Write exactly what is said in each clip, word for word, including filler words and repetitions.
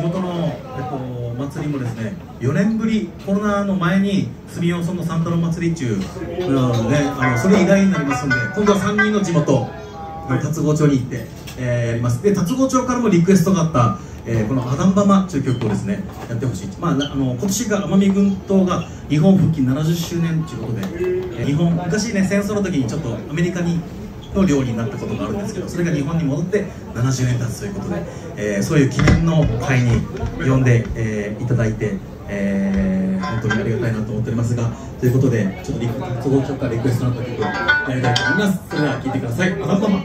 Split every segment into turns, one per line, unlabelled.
元の、えっと、祭りもですね、よねんぶり、コロナの前に住用村のサンタの祭り中、うんね、あのそれ以来になりますんで、今度はさんにんの地元龍郷町に行って、えー、やります。で、龍郷町からもリクエストがあった、えー、この「アダンバマ」という曲をですねやってほしい。まあ、あの今年が奄美群島が日本復帰ななじゅっしゅうねんということで、えー、日本昔ね戦争の時にちょっとアメリカにの領になったことがあるんですけど、それが日本に戻ってななじゅうねん経つということで、えー、そういう記念の会に呼んで、えー、いただいて、えー、本当にありがたいなと思っておりますが、ということでちょっと龍郷町からリクエストのあった曲をやりたいと思います。それでは聴いてください。アダンバマ。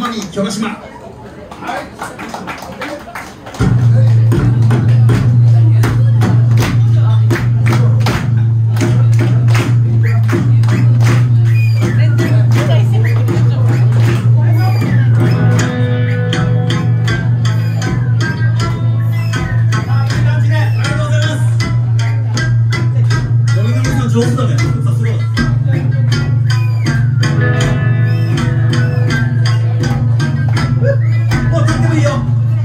奄美京島。はい上手だね。さすが。もう立ってもいいよ。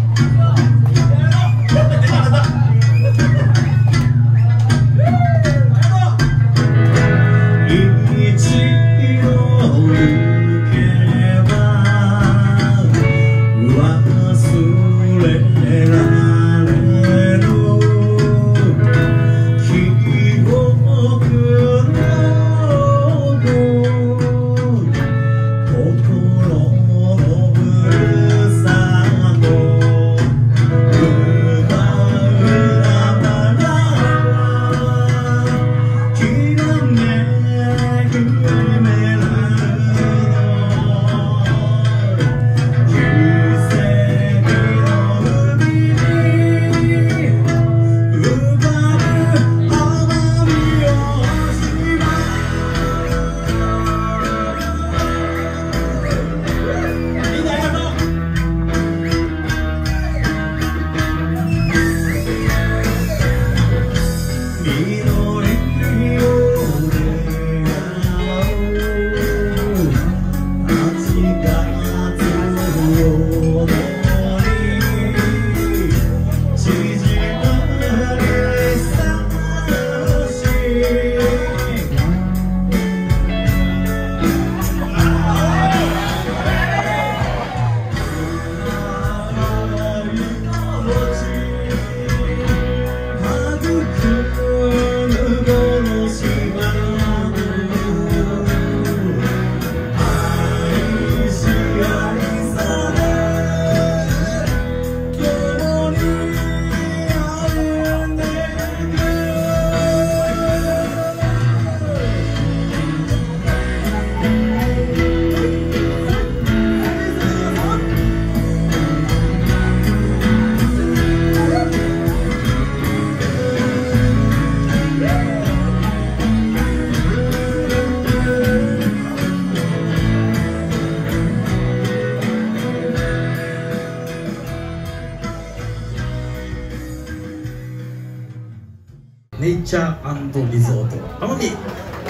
ネイチャー&リゾート奄美。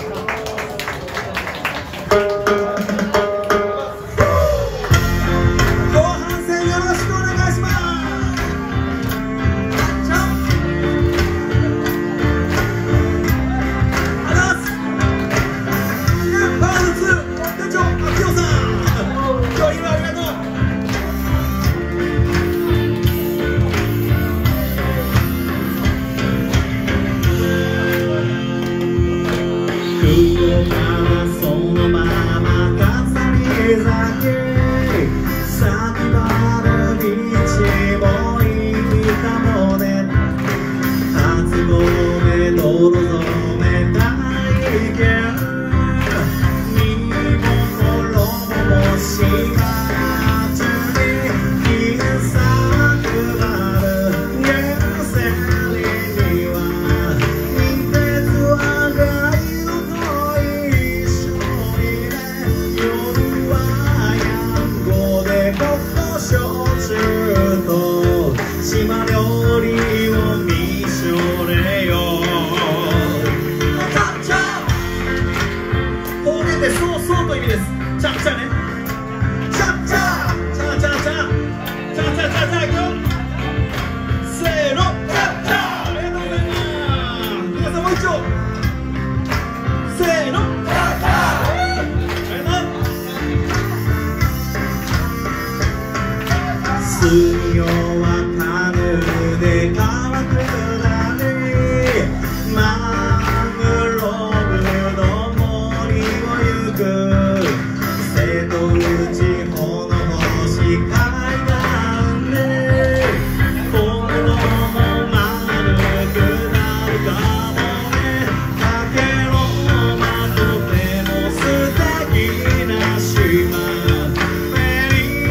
後半戦よろしくお願いします。そのまま飾り酒先まで道も行ったもね初米泥染め体験身も心もしまちに金策がる現世には近鉄はがいの島料理を見しょれよ。チャッチャ方言でそうそうという意味です。チャッチャね。チャッチャチャチャチャチャチャチャチャチャいくよ。せーのチャッチャ。ありがとうございます。皆さんもう一丁。せーのチャッチャ。水曜はカヌーで川下りマングローブの森を行く瀬戸内穂の星海岸で今度も丸くなるかもねかけろまとても素敵な島メリー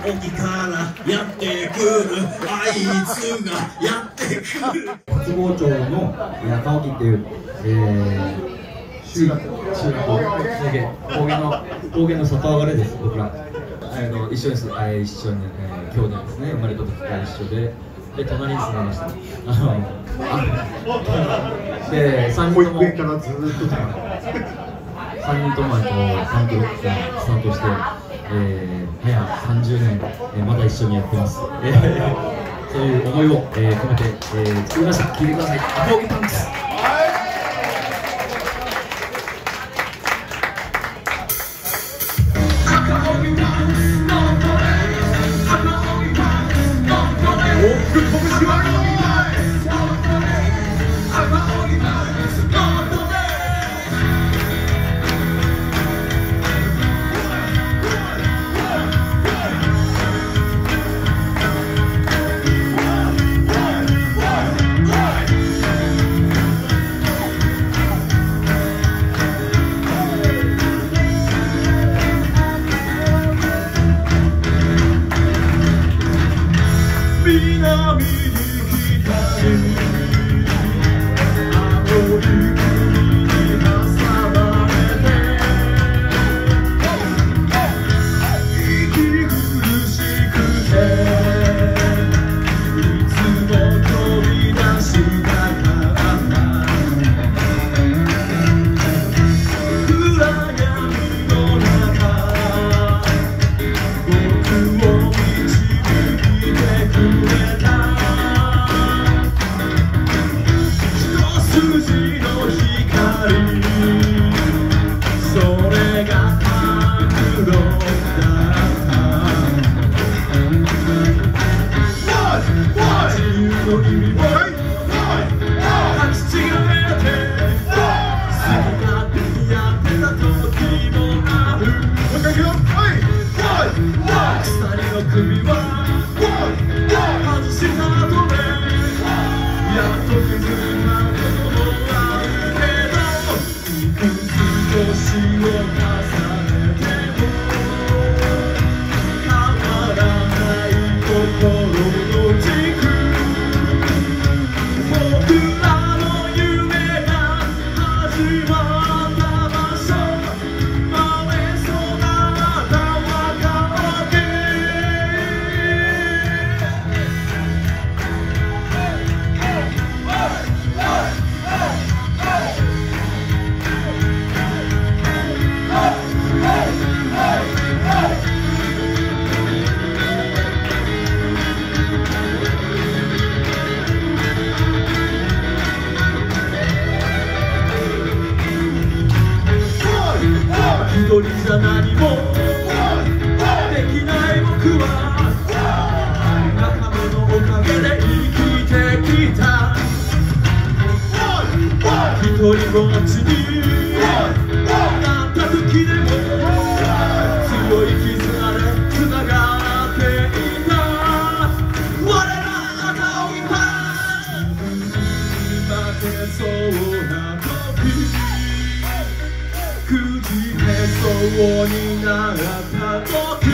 沖からやってくるあいつがやってくる。
津郷町の中沖っていう、えー、中学中学校高原の高原の里上がれです。僕らあの一緒です。あ一緒に、えー、兄弟ですね。生まれた時から一緒で、で隣に住んでました。あのあで三人ともからずっと三人とも環境担当して、えー、早さんじゅうねん、えー、まだ一緒にやってます。えー、そういう思いを、えー、込めて、えー、作りました。聴いてください。赤荻パンクス。一人じゃ何もできない僕は仲間のおかげで生きてきた。一人ぼっちになった時でも強い絆でつながっていた。我ら赤荻パン負けそうな時くじけそうになった時、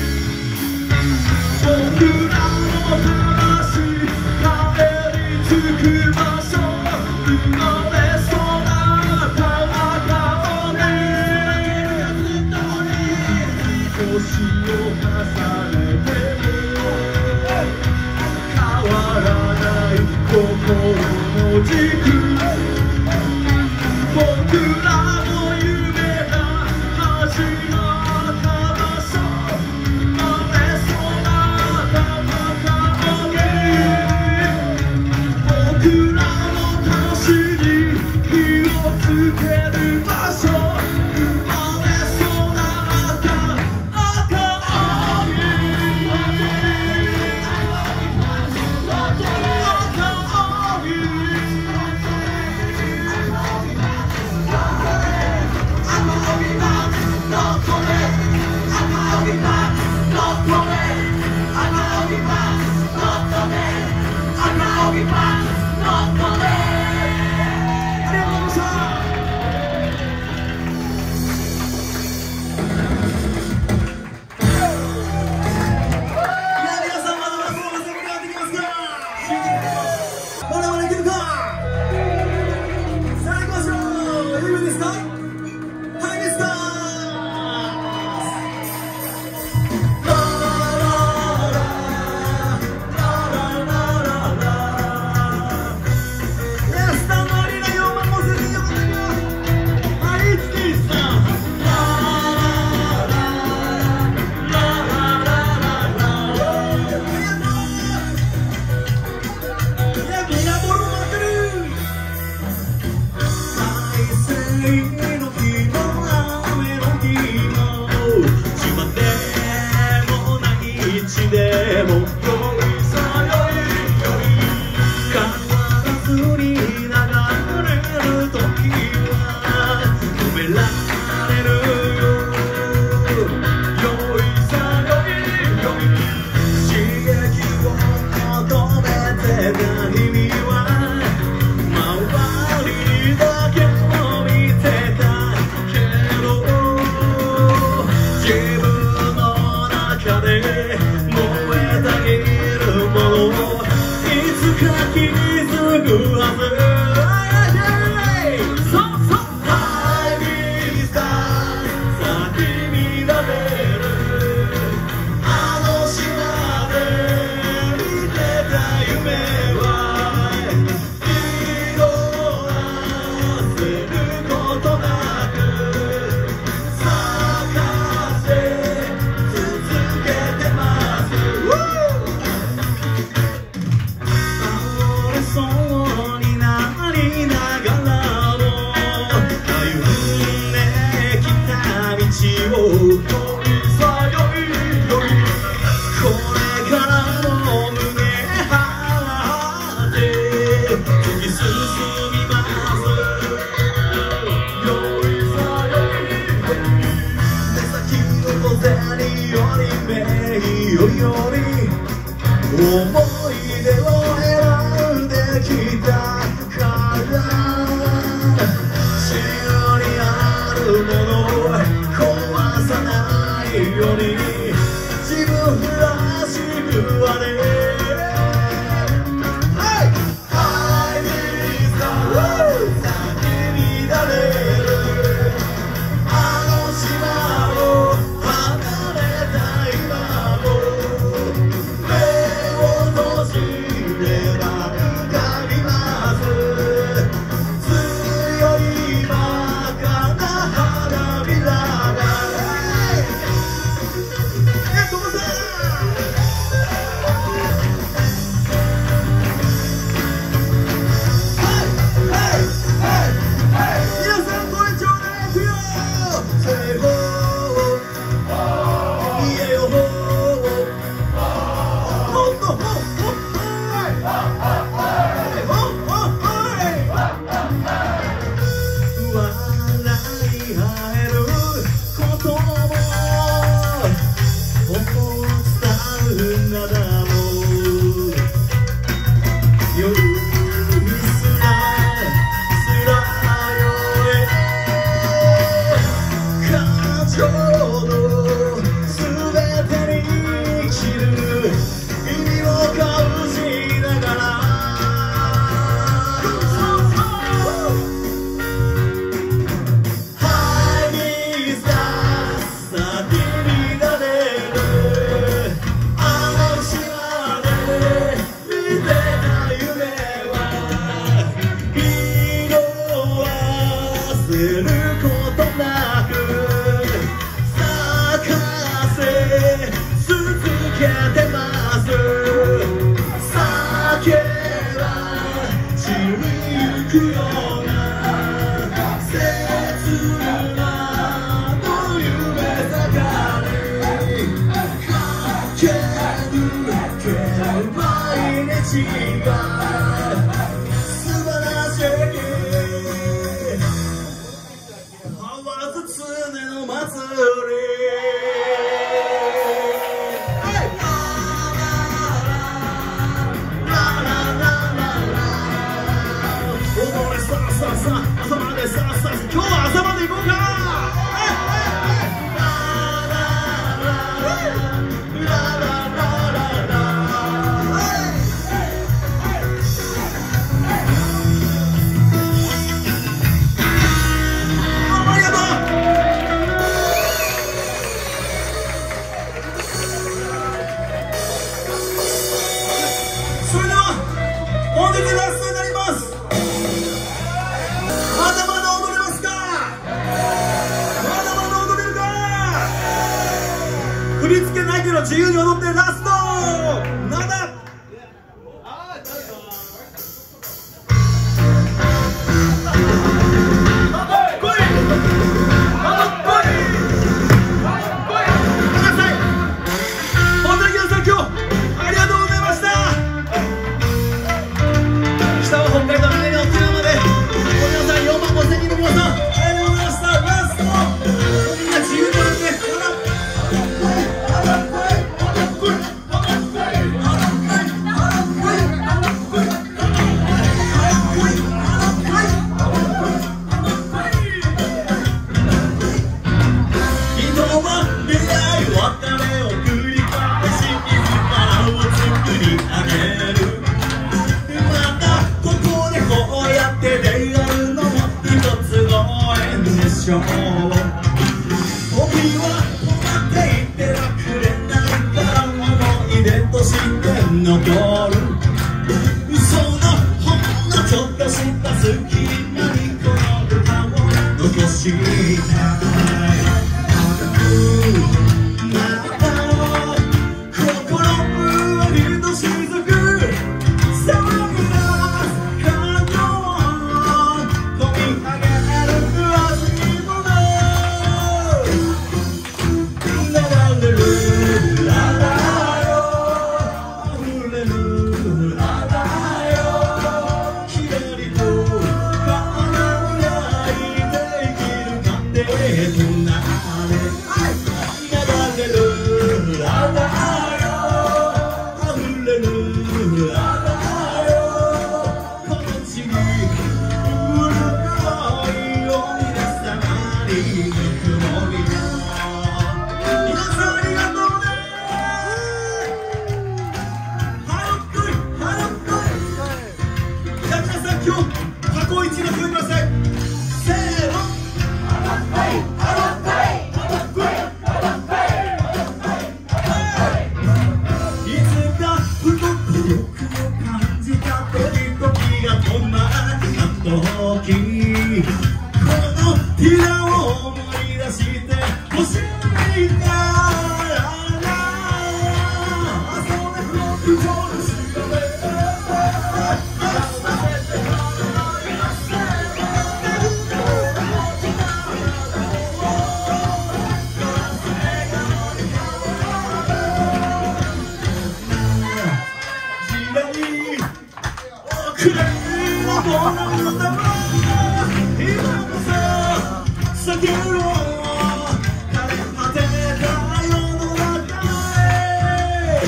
僕らの魂帰り着く場所、生まれ育った赤荻、年を重ねても変わらない心の軸、僕ら
か気づくはず。そうそう、ハイビースター咲き乱れるあの島で見てた夢は色あせることなく咲かせ続けてます。倒れそうになりながらも歩んできた道を取りさよいよいこれからも胸張って突き進みますよいさよい目先の小銭より名誉より思い出を選んできたから自由にあるものを壊さないように自分らしくあれ。ハイビースター咲き乱れるあの島を離れた今も目を閉じれば浮かびます強い真っ赤な花びらがえっとさ皆さんこれちょうだい。いくよせーほーいえよほーほっとほっほっはいほっほっはい笑い合えることも思い伝うならも夜にすらすらよえ感情のすべてに生きる意味を隠しながらハイビースター咲き乱れるあの島で見てた夢は色あせることなく咲かせ続けてます酒は散りゆくような切なの夢坂に駆け抜ける毎日が素晴らしい河津常の祭り踊れさあさあさあ朝までさあさあ今日は朝まで行こうかララララララありがとう。それでは本日ラストになります。まだまだ踊れますか。まだまだ踊れるか。振り付けないけど自由に踊ってラストなんだ。本当に皆さん今日ありがとうございました。北は北海道、南は沖縄まで皆さんよんまんごせんにんの皆さんありがとうございました。ラストみんな自由に踊ってほらほらほらほらちょっとした隙間にこの歌を残したい。また心はひとしずく騒ぎ出す感情を込み上げる明日にも流れるララよ溢れるララよきらりと輝いて生きるかってとなれ流れるララよ溢れるララよこの地にうるかいようにさまりゆくもりよ皆さんありがとうね。早く来い早く来い。じゃあ皆さん今日過去一の声ください。せーのいつかふと孤独を感じた時々が止まった時このティラを思い出してほしいからなそれ僕との幸くらいのこの歌は今こそ叫ぶの枯れ果てた世の中へ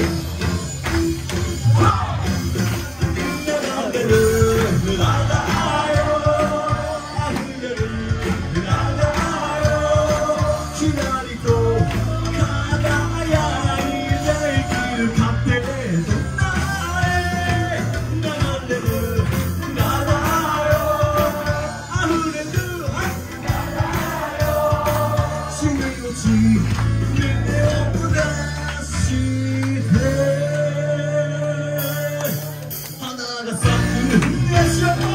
流れるララよ溢れるララよきらりと輝いて生きるかってとなれ流れるララよ溢れるララよしみのち胸を出して花が咲くでしょう